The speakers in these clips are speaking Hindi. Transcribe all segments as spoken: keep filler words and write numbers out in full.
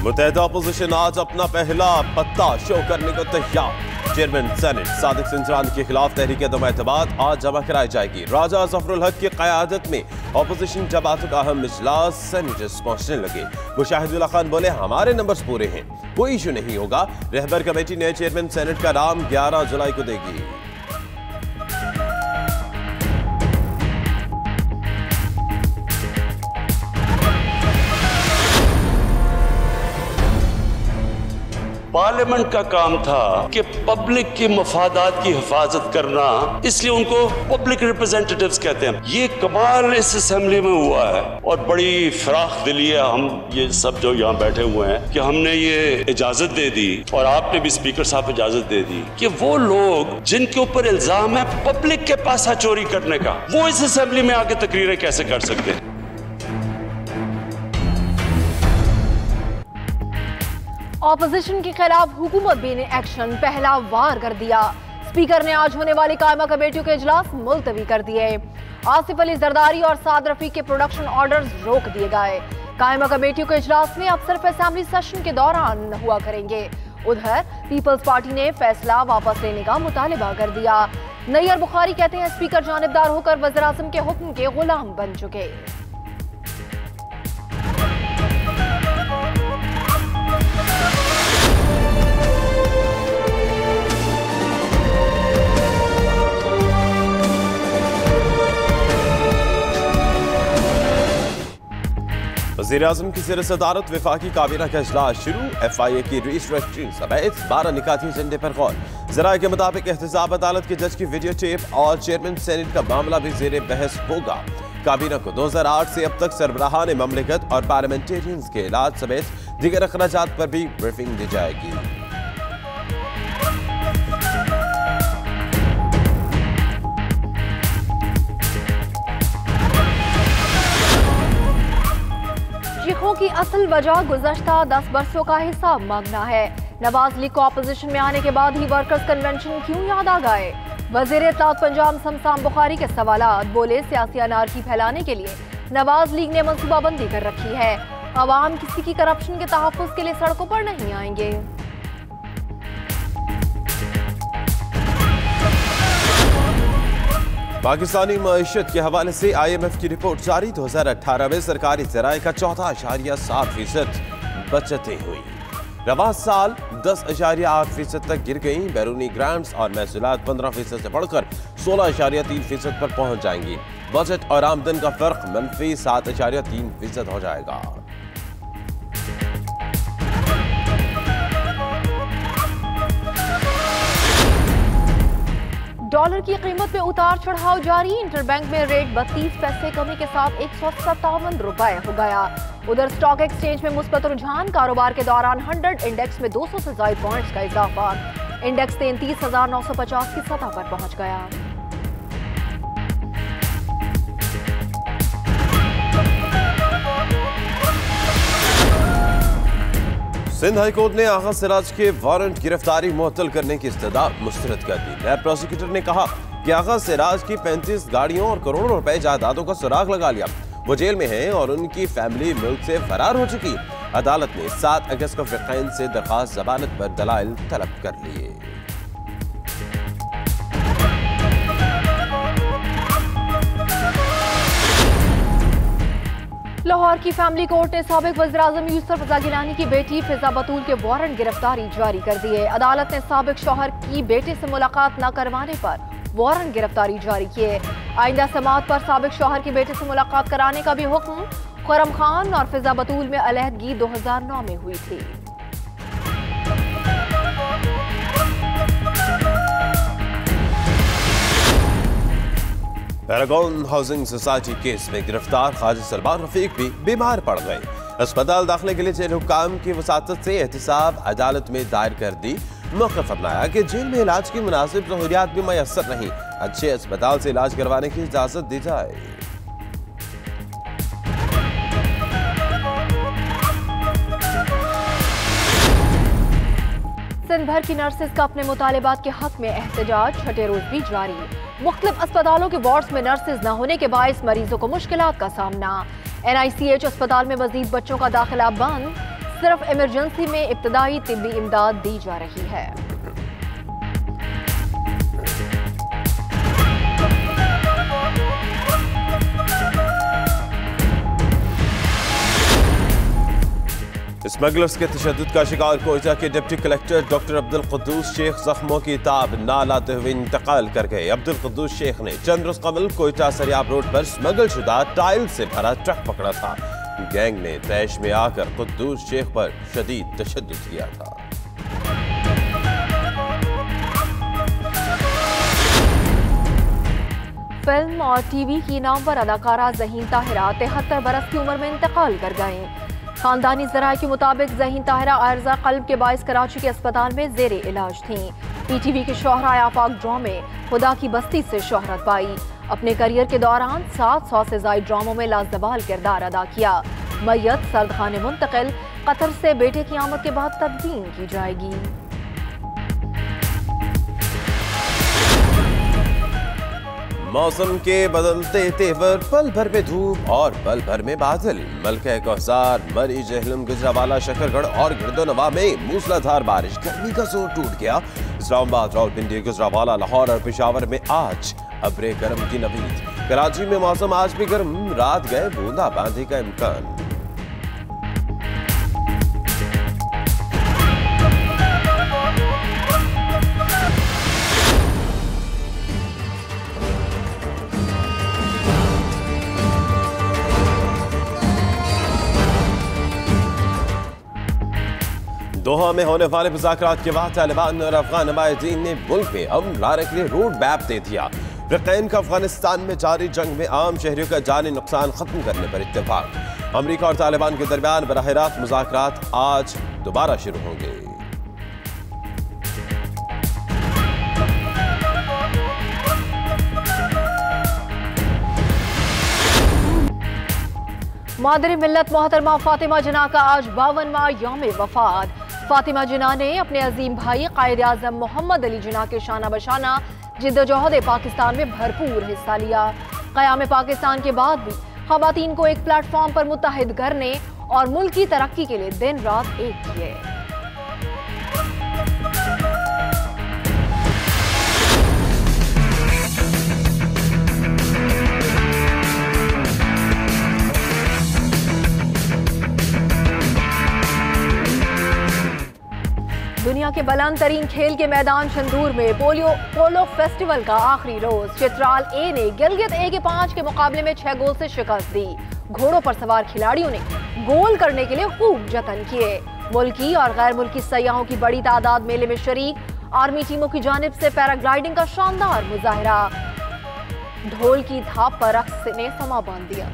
मुत्तहिदा अपोजिशन आज अपना पहला पत्ता शो करने को तैयार। चेयरमैन सेनेट सादिक सिंजरानी के खिलाफ तहरीक दम एतमाद आज जमा कराई जाएगी। राजा जफरुल हक की क़यादत में अपोजिशन जमातों का अहम इजलास सेनेटर्स पहुंचने लगे। मुशाहिदुल्लाह खान बोले हमारे नंबर्स पूरे हैं, कोई इशू नहीं होगा। रहबर कमेटी ने चेयरमैन सेनेट का नाम ग्यारह जुलाई को देगी। पार्लियामेंट का काम था कि पब्लिक के मफादात की हिफाजत करना, इसलिए उनको पब्लिक रिप्रेजेंटेटिव्स कहते हैं। ये कमाल इस असेंबली में हुआ है और बड़ी फराख दिली है हम ये सब जो यहाँ बैठे हुए हैं कि हमने ये इजाजत दे दी और आपने भी स्पीकर साहब इजाजत दे दी कि वो लोग जिनके ऊपर इल्जाम है पब्लिक के पैसा चोरी करने का, वो इस असेंबली में आके तकरीरें कैसे कर सकते हैं। ऑपोजिशन के खिलाफ हुकूमत भी ने एक्शन पहला वार कर दिया। स्पीकर ने आज होने वाली कायमा कमेटियों के इजलास मुलतवी कर दिए। आसिफ अली जरदारी और साद रफीक के प्रोडक्शन ऑर्डर्स रोक दिए गए। कायमा कमेटियों के इजलास में अब सिर्फ असेंबली सेशन के दौरान हुआ करेंगे। उधर पीपल्स पार्टी ने फैसला वापस लेने का मुतालिबा कर दिया। नैयर बुखारी कहते हैं स्पीकर जानिबदार होकर वज़ीर आज़म के हुक्म के गुलाम बन चुके। वज़ीर आज़म की ज़ेर सदारत वफाकी काबीना का इजलास शुरू। एफ आई ए की रजिस्ट्रेशन समेत बारह निकाती एजेंडे पर गौर। ज़राए के मुताबिक एहतसाब अदालत के जज की वीडियो टेप और चेयरमैन सेनेट का मामला भी ज़ेर बहस होगा। काबीना को दो हजार आठ से अब तक सरबराहान ममलिकत और पार्लियामेंटेरियंस के इलाज समेत दीगर अखराजात पर भी ब्रीफिंग दी जाएगी। चीखों की असल वजह गुज़श्ता दस बरसों का हिसाब मांगना है। नवाज लीग को अपोजिशन में आने के बाद ही वर्कर्स कन्वेंशन क्यों याद आ गए? वज़ीर इत्तलात पंजाब शमशान बुखारी के सवालात। बोले सियासी अनारकी फैलाने के लिए नवाज लीग ने मनसूबाबंदी कर रखी है। अवाम किसी की करप्शन के तहफ़्फ़ुज़ के लिए सड़कों पर नहीं आएंगे। पाकिस्तानी मईशत के हवाले से आई एम एफ की रिपोर्ट जारी। दो हजार अठारह में सरकारी ज़राए का चौदह अशारिया सात फीसद बचतें हुई। रवां साल दस अशारिया आठ फीसद तक गिर गई। बैरूनी ग्रांट्स और महसूलात पंद्रह फीसद से बढ़कर सोलह अशारिया तीन फीसद पर पहुंच जाएंगी। बजट और आमदन का फर्क मनफी सात अशारिया तीन फीसद हो जाएगा। डॉलर की कीमत में उतार चढ़ाव जारी। इंटरबैंक में रेट बत्तीस पैसे कमी के साथ एक सौ सत्तावन रुपए हो गया। उधर स्टॉक एक्सचेंज में मुस्बत रुझान। कारोबार के दौरान हंड्रेड इंडेक्स में दो सौ से ज्यादा पॉइंट्स का इजाफा। इंडेक्स तैंतीस हजार नौ सौ पचास की सतह पर पहुंच गया। सिंध हाई कोर्ट ने आगा सिराज के वारंट गिरफ्तारी मुअत्तल करने की इस्तदा मुस्तरद कर दी। नैब प्रोसिक्यूटर ने कहा कि आगा सिराज की पैंतीस गाड़ियों और करोड़ों रुपए जायदादों का सुराग लगा लिया। वो जेल में हैं और उनकी फैमिली मुल्क से फरार हो चुकी। अदालत ने सात अगस्त को फिरकैन से दरखास्त जमानत पर दलाइल तलब कर लिए। लाहौर की फैमिली कोर्ट ने साबिक वज़ीर आज़म यूसुफ रज़ा गिलानी की बेटी फिजा बतूल के वारंट गिरफ्तारी जारी कर दिए। अदालत ने साबिक शौहर की बेटे से मुलाकात न करवाने पर वारंट गिरफ्तारी जारी किए। आइंदा समाअत पर साबिक शौहर की बेटे से मुलाकात कराने का भी हुक्म। खुर्रम खान और फिजा बतूल में अलहदगी दो हजार नौ में हुई थी। पैरागॉन हाउसिंग सोसाइटी केस में गिरफ्तार ख्वाजा सलमान रफीक भी बीमार पड़ गए। अस्पताल दाखिले के लिए जेल हुक्काम की वसातत से एहतसाब अदालत में दायर कर दी। मौक़िफ़ अपनाया कि जेल में इलाज की मुनासिब सहूलियात भी मैसर नहीं, अच्छे अस्पताल से इलाज करवाने की इजाजत दी जाए। सिंध भर की नर्सेज का अपने मुतालिबात के हक में एहतजाज छठे रोज भी जारी। मुख्तलिफ अस्पतालों के वार्ड्स में नर्सेज न होने के बायस मरीजों को मुश्किलात का सामना। एन आई सी एच अस्पताल में मजीद बच्चों का दाखिला बंद। सिर्फ इमरजेंसी में इब्तदाई तिब्बी इमदाद दी जा रही है। स्मगलर्स के तशद्दुद का शिकार कोयटा के deputy collector doctor Abdul Quddus Shaikh जख्मों की ताब ना लाते हुए इंतकाल कर गए। अब्दुल कुद्दूस शेख ने चंद रोज कबल कोयटा सरियाब रोड पर स्मगल शुदा टाइल से भरा ट्रक पकड़ा था। गैंग ने तैश में आकर कुद्दूस शेख पर शदीद तशद्दुद किया था। फिल्म और टीवी की नामवर अदाकारा ज़हीन ताहिरा तिहत्तर बरस की उम्र में इंतकाल कर गए। खानदानी ज़राए के मुताबिक ज़हीन ताहिरा आर्जा कल्ब के बाइस कराची के अस्पताल में जेरे इलाज थीं। पीटीवी के शोहरा आफाक ड्रामे में खुदा की बस्ती से शोहरत पाई। अपने करियर के दौरान सात सौ से ज़ायद ड्रामों में लाजवाल किरदार अदा किया। मैयत सर्दखाने मुंतकिल, कतर से बेटे की आमद के बाद तदफीन की जाएगी। मौसम के बदलते तेवर, पल भर में धूप और पल भर में बादल। मलका कोहसार, मरी, जहलम, गुजरावाला, शकरगढ़ और गिरदोनवा में मूसलाधार बारिश। गर्मी का जोर टूट गया। इस्लामाबाद, रावलपिंडी, गुजरावाला, लाहौर और पेशावर में आज अब्रे गर्म की नवीद। कराची में मौसम आज भी गर्म, रात गए बूंदाबांदी का इम्कान। दोहा में होने वाले मुज़ाकरात के बाद तालिबान और अफगान नुमाइंदीन ने मुल्क में अमन लाने के लिए रोड मैप दे दिया। फ़िलिस्तीन का अफगानिस्तान में जारी जंग में आम शहरियों का जानी नुकसान खत्म करने पर इत्तेफाक। अमरीका और तालिबान के दरमियान बराह रास्त मुज़ाकरात आज दोबारा शुरू होंगे। मादरी मिल्लत मोहतरमा फातिमा जिन्ना का आज बावनवां यौम वफात। फातिमा जिन्ना ने अपने अजीम भाई कायद आज़म मोहम्मद अली जिन्ना के शाना बशाना जिद्दोजहद पाकिस्तान में भरपूर हिस्सा लिया। क़याम पाकिस्तान के बाद भी ख़वातीन को एक प्लेटफॉर्म पर मुत्तहिद करने और मुल्क की तरक्की के लिए दिन रात एक किए। दुनिया के बुलंद तरीन खेल के मैदान शंदूर में पोलियो पोलो फेस्टिवल का आखिरी रोज चित्राल ए ने गिलगित ए के पांच के मुकाबले में छह गोल से शिकस्त दी। घोड़ों पर सवार खिलाड़ियों ने गोल करने के लिए खूब जतन किए। मुल्की और गैर मुल्की सयाहों की बड़ी तादाद मेले में शरीक। आर्मी टीमों की जानिब से पैराग्लाइडिंग का शानदार मुजाहिरा। ढोल की थाप पर रक्स ने समा बांध दिया।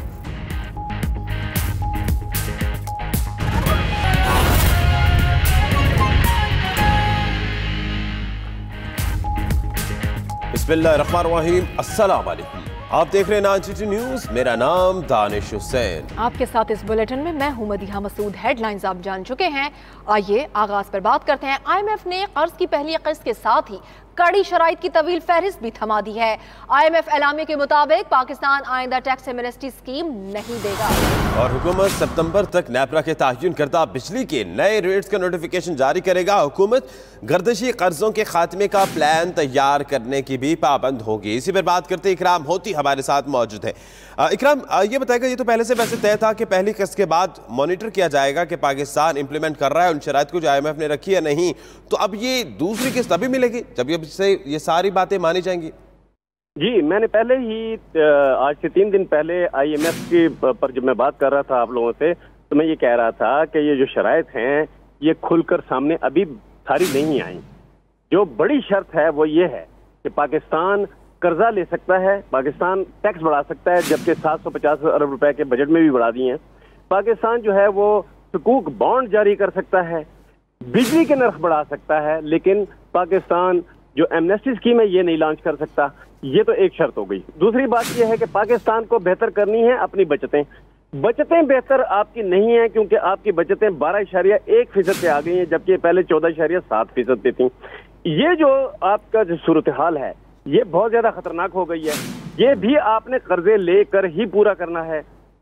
बिस्मिल्लाहिर्रहमानिर्रहीम, अस्सलाम वालेकुम। आप देख रहे हैं नाइन सिटी न्यूज। मेरा नाम दानिश हुसैन। आपके साथ इस बुलेटिन में मैं हूं मदीहा मसूद। हेडलाइंस आप जान चुके हैं। आइए आगाज पर बात करते हैं। आईएमएफ ने कर्ज की पहली किस्त के साथ ही कड़ी शराइत की तवील फहरिस्त भी थमा दी है। आईएमएफ एलामे के मुताबिक पाकिस्तान आइंदा टैक्स एमनेस्टी स्कीम नहीं देगा और हुकूमत सितंबर तक नेपरा के तयन करदा बिजली के नए रेट्स का नोटिफिकेशन जारी करेगा। हुकूमत गर्दिशी कर्जों के खात्मे का प्लान तैयार करने की भी पाबंद होगी। इसी पर बात करते इकराम होती हमारे साथ मौजूद है। इकराम, ये बताएगा, ये तो पहले से वैसे तय था कि पहली किस्त के बाद मॉनिटर किया जाएगा कि पाकिस्तान इंप्लीमेंट कर रहा है उन शराइत को जो आईएमएफ ने रखी है नहीं, तो अब ये दूसरी किस्त अभी मिलेगी जब ये से ये सारी बातें मानी जाएंगी? जी, मैंने पहले ही आज से तीन दिन पहले आईएमएफ की पर जब मैं बात कर रहा था आप लोगों से, तो मैं ये कह रहा था कि ये जो शराइत हैं ये खुलकर सामने अभी सारी नहीं आई। जो बड़ी शर्त है वो ये है कि पाकिस्तान कर्जा ले सकता है, पाकिस्तान टैक्स बढ़ा सकता है, जबकि सात सौ पचास अरब रुपए के बजट में भी बढ़ा दिए हैं। पाकिस्तान जो है वो सुकूक बॉन्ड जारी कर सकता है, बिजली के नर्ख बढ़ा सकता है, लेकिन पाकिस्तान जो एमनेस्टी स्कीम है ये नहीं लॉन्च कर सकता। ये तो एक शर्त हो गई। दूसरी बात यह है कि पाकिस्तान को बेहतर करनी है अपनी बचतें। बचतें बेहतर आपकी नहीं है क्योंकि आपकी बचतें बारह इशारिया एक फीसद पे आ गई हैं, जबकि पहले चौदह इशारिया सात फीसद पे थी। ये जो आपका जो सूरत हाल है ये बहुत ज्यादा खतरनाक हो गई है। ये भी आपने कर्जे लेकर ही पूरा करना है।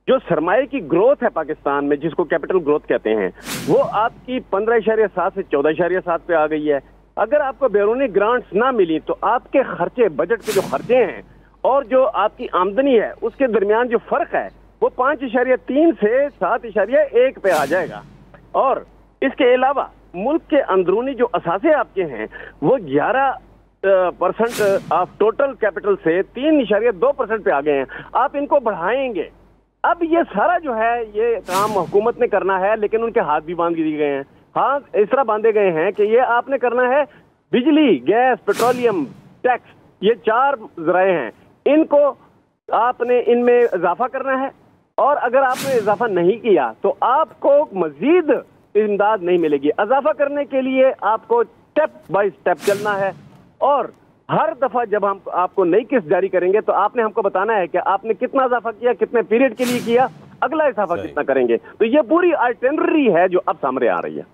जो सरमाए की ग्रोथ है पाकिस्तान में, जिसको कैपिटल ग्रोथ कहते हैं, वो आपकी पंद्रह इशारिया सात से चौदह इशारिया सात पे आ गई है। अगर आपको बैरूनी ग्रांट्स ना मिली तो आपके खर्चे, बजट के जो खर्चे हैं और जो आपकी आमदनी है, उसके दरमियान जो फर्क है वो पांच इशारिया तीन से सात इशारिया एक पे आ जाएगा। और इसके अलावा मुल्क के अंदरूनी जो असासे आपके हैं वो ग्यारह परसेंट ऑफ टोटल कैपिटल से तीन इशारिया दो परसेंट पे आ गए हैं। आप इनको बढ़ाएंगे। अब ये सारा जो है ये काम हुकूमत ने करना है, लेकिन उनके हाथ भी बांध दिए गए हैं। हाँ, इस तरह बांधे गए हैं कि ये आपने करना है बिजली, गैस, पेट्रोलियम टैक्स, ये चार जराए हैं, इनको आपने इनमें इजाफा करना है। और अगर आपने इजाफा नहीं किया तो आपको मजीद इमदाद नहीं मिलेगी। इजाफा करने के लिए आपको स्टेप बाय स्टेप चलना है और हर दफा जब हम आपको नई किस्त जारी करेंगे तो आपने हमको बताना है कि आपने कितना इजाफा किया, कितने पीरियड के लिए किया, अगला इजाफा कितना करेंगे। तो ये पूरी आइटनरी है जो अब सामने आ रही है।